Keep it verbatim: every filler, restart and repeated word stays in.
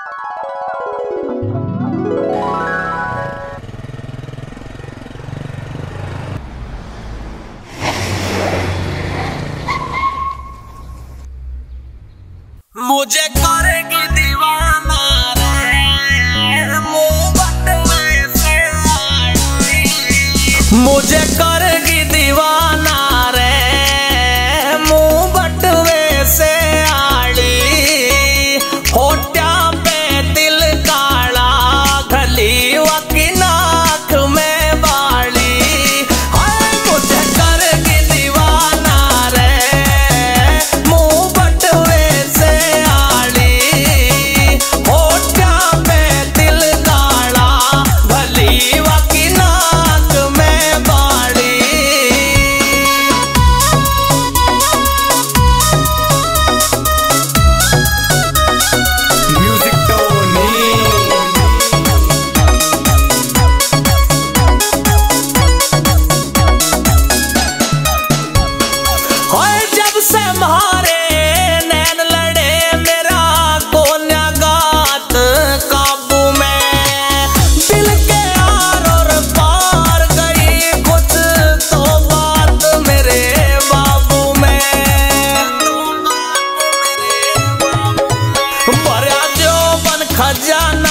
मुझे करेगी दीवाना रे मुंह बटवे से आड़ी। मुझे करेगी दीवाना रे मुंह बटवे से आड़ी। होठा पे दिल काला घली वकी नाक में बाड़ी। हाय मुझे करेगी दीवाना रे मुंह बटवे से आड़ी। होठा पे दिल काला घली वकी नाक में बाड़ी। म्यूजिक टोनी होए जब से मारे नैन लड़े मेरा कोन्या गात काबू में। दिल के आर और पार गई कुछ तो बात मेरे बाबू में। भरा जो बन खजाना